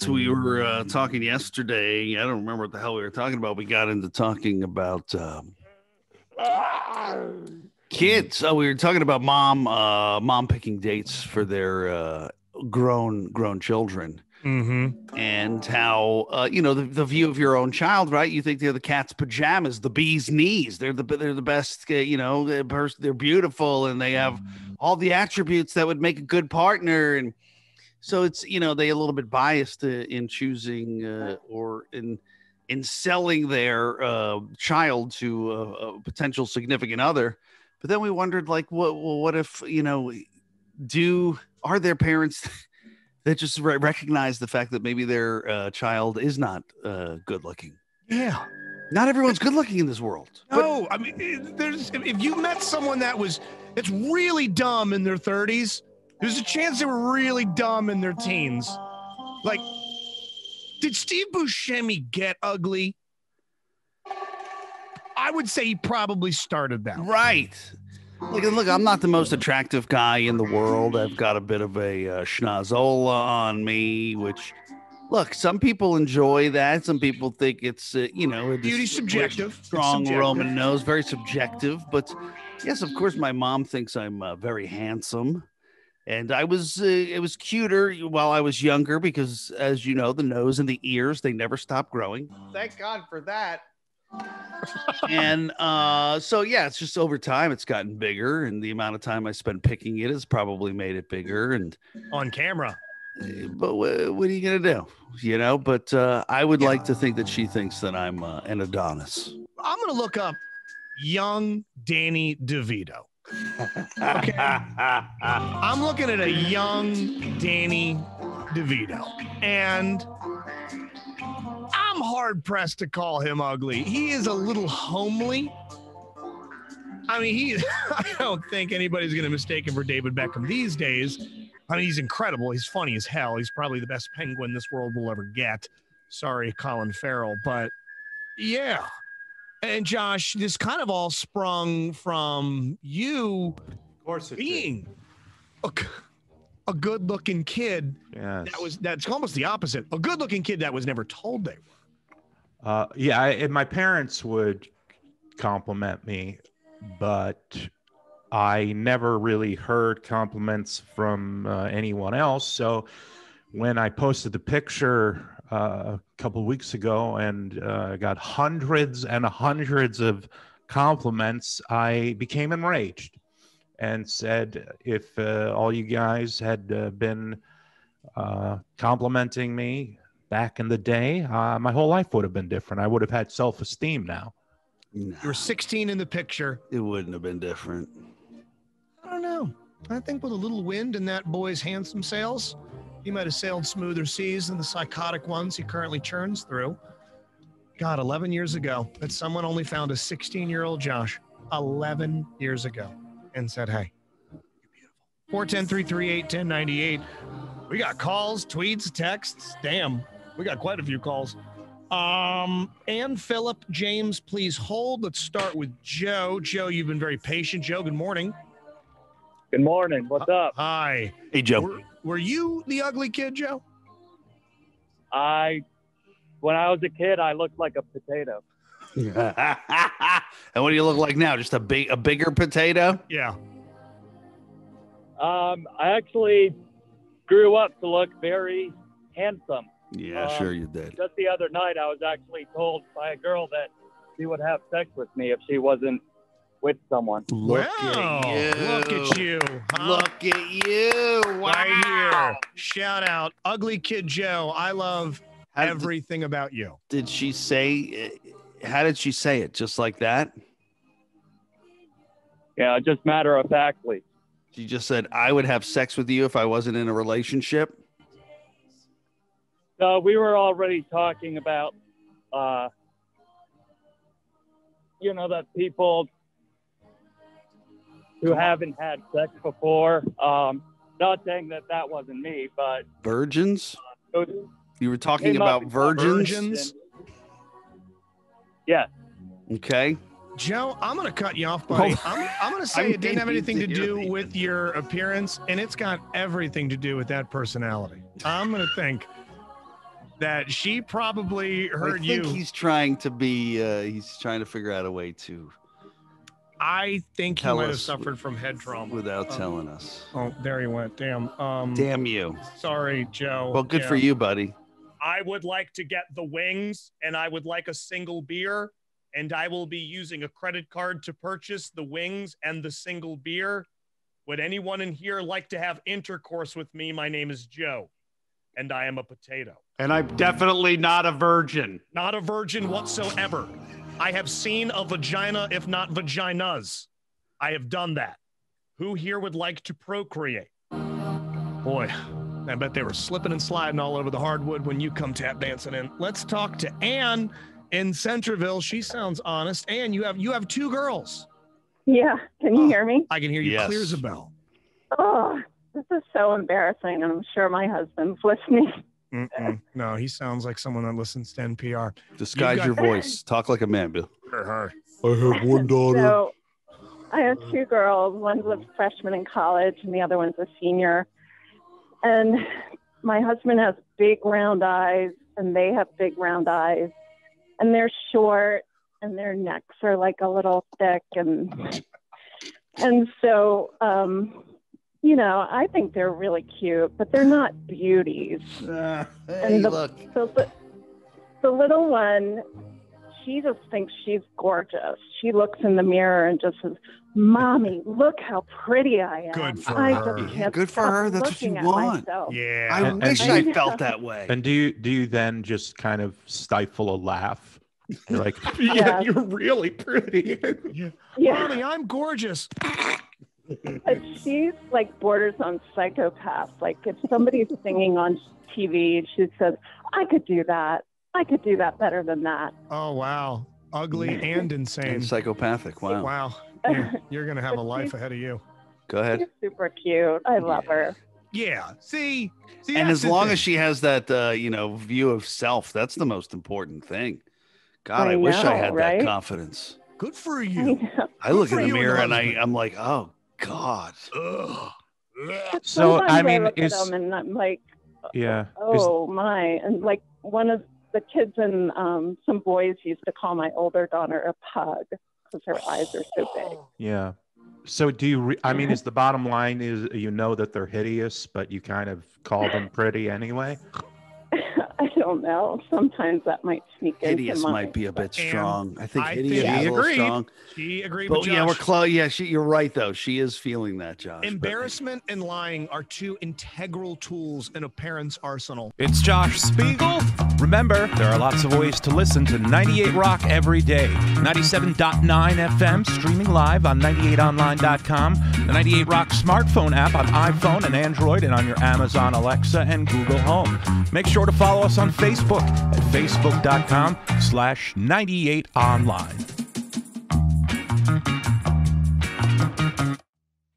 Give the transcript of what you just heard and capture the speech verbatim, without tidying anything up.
We were uh, talking yesterday. I don't remember what the hell we were talking about. We got into talking about um, kids. So we were talking about mom, uh, mom picking dates for their uh, grown grown children, mm-hmm. and how uh, you know the, the view of your own child, right? You think they're the cat's pajamas, the bee's knees. They're the they're the best. Uh, you know, they're, they're beautiful and they have all the attributes that would make a good partner. And so it's, you know, they a little bit biased uh, in choosing uh, or in in selling their uh, child to a, a potential significant other. But then we wondered, like, what well, what if, you know, do are there parents that just re- recognize the fact that maybe their uh, child is not uh, good looking? Yeah. Not everyone's good looking in this world. No, I mean, there's if you met someone that was that's really dumb in their thirties, there's a chance they were really dumb in their teens. Like, did Steve Buscemi get ugly? I would say he probably started that. Right. Look, look, I'm not the most attractive guy in the world. I've got a bit of a uh, schnozola on me, which, look, some people enjoy that. Some people think it's, uh, you know, beauty subjective, strong subjective. Roman nose, very subjective. But yes, of course, my mom thinks I'm uh, very handsome. And I was, uh, it was cuter while I was younger because, as you know, the nose and the ears, they never stop growing. Thank God for that. And uh, so, yeah, it's just over time, it's gotten bigger. And the amount of time I spent picking it has probably made it bigger. And on camera. But what, what are you going to do? You know, but uh, I would yeah. like to think that she thinks that I'm uh, an Adonis. I'm going to look up young Danny DeVito. Okay. I'm looking at a young Danny DeVito, and I'm hard pressed to call him ugly. He is a little homely. I mean, he, I don't think anybody's going to mistake him for David Beckham these days. I mean, he's incredible. He's funny as hell. He's probably the best penguin this world will ever get. Sorry, Colin Farrell, but yeah. And Josh, this kind of all sprung from you of course it being a, a good-looking kid. Yes. That was that's almost the opposite. A good-looking kid that was never told they were. Uh, yeah, I, and my parents would compliment me, but I never really heard compliments from uh, anyone else. So when I posted the picture Uh, a couple of weeks ago and uh, got hundreds and hundreds of compliments, I became enraged and said, if uh, all you guys had uh, been uh, complimenting me back in the day, uh, my whole life would have been different. I would have had self-esteem now. No. You were sixteen in the picture. It wouldn't have been different. I don't know. I think with a little wind in that boy's handsome sails, he might have sailed smoother seas than the psychotic ones he currently churns through. God, eleven years ago, that someone only found a sixteen-year-old Josh eleven years ago and said, hey, you're beautiful. four one zero, three three eight, one zero nine eight. We got calls, tweets, texts. Damn, we got quite a few calls. Um, Ann, Phillip, James, please hold. Let's start with Joe. Joe, you've been very patient. Joe, good morning. Good morning. What's uh, up? Hi. Hey, Joe. Were, were you the ugly kid, Joe? I, when I was a kid, I looked like a potato. And what do you look like now? Just a big, a bigger potato? Yeah. Um, I actually grew up to look very handsome. Yeah, um, sure you did. Just the other night, I was actually told by a girl that she would have sex with me if she wasn't with someone. Look wow. at you. Look at you. Huh? Look at you. Wow. Right here. Shout out. Ugly Kid Joe. I love how everything did, about you. Did she say, how did she say it? Just like that? Yeah, just matter of factly. She just said, I would have sex with you if I wasn't in a relationship? So we were already talking about, uh, you know, that people who haven't had sex before. Um, not saying that that wasn't me, but virgins. Uh, you were talking about virgins. virgins? Yeah. Okay. Joe, I'm going to cut you off, buddy. I'm, I'm going to say it didn't have anything to do with your appearance, and it's got everything to do with that personality. I'm going to think that she probably heard I think you. he's trying to be. Uh, he's trying to figure out a way to. I think he Tell might have us suffered from head trauma without Um, telling us. Oh, there he went. Damn. Um, Damn you. Sorry, Joe. Well, good Yeah. for you, buddy. I would like to get the wings, and I would like a single beer, and I will be using a credit card to purchase the wings and the single beer. Would anyone in here like to have intercourse with me? My name is Joe, and I am a potato. And I'm definitely not a virgin. Not a virgin whatsoever. I have seen a vagina, if not vaginas. I have done that. Who here would like to procreate? Boy, I bet they were slipping and sliding all over the hardwood when you come tap dancing in. Let's talk to Ann in Centerville. She sounds honest. Ann, you have you have two girls. Yeah. Can you hear me? I can hear you Yes. clear as a bell. Oh, this is so embarrassing. And I'm sure my husband's listening. Mm-mm. No, he sounds like someone that listens to N P R. Disguise got- your voice. Talk like a man, Bill. Her. I have one daughter. So I have two girls. One's a freshman in college and the other one's a senior. And my husband has big round eyes and they have big round eyes. And they're short and their necks are like a little thick. And and so, um, you know, I think they're really cute, but they're not beauties. Uh, hey, And the- look. So the, the little one, she just thinks she's gorgeous. She looks in the mirror and just says, Mommy, look how pretty I am. Good for I her. just Yeah, can't good for stop her. That's what looking you at want. myself." Yeah. I And- wish and I do you- felt that way. And do you do you then just kind of stifle a laugh? You're like, Yeah. yeah, you're really pretty. Yeah, Mommy, I'm gorgeous. but she's like borders on psychopath. Like if somebody's singing on T V, she says, I could do that. I could do that better than that. Oh, wow. Ugly and insane. And psychopathic. Wow. Wow. You're, you're going to have a But life she's- ahead of you. Go ahead. She's super cute. I love her. Yeah. See? See And that's as the long thing. as she has that, uh, you know, view of self, that's the most important thing. God, I, I wish I know, had right? that confidence. Good for I you. know. I look for in the you and mirror and I, husband. I'm like, oh God. Ugh. But So, sometimes I mean, look is- at them and I'm like, yeah. Is- oh my. And like one of the kids and um, some boys used to call my older daughter a pug because her eyes are so big. Yeah. So do you, re- I mean, is the bottom line is you know that they're hideous, but you kind of call them pretty anyway? I don't know. Sometimes that might sneak Hideous into might be a bit And strong. I think I hideous think- is She a little agreed. strong. She agreed But with yeah, we're Josh. close. Yeah, she, you're right though. She is feeling that, Josh. but- Embarrassment and lying are two integral tools in a parent's arsenal. It's Josh Spiegel. Remember, there are lots of ways to listen to ninety-eight Rock every day. ninety-seven point nine F M, streaming live on ninety-eight online dot com, the ninety-eight Rock smartphone app on iPhone and Android, and on your Amazon Alexa and Google Home. Make sure to follow us on Facebook at facebook dot com slash ninety-eight online.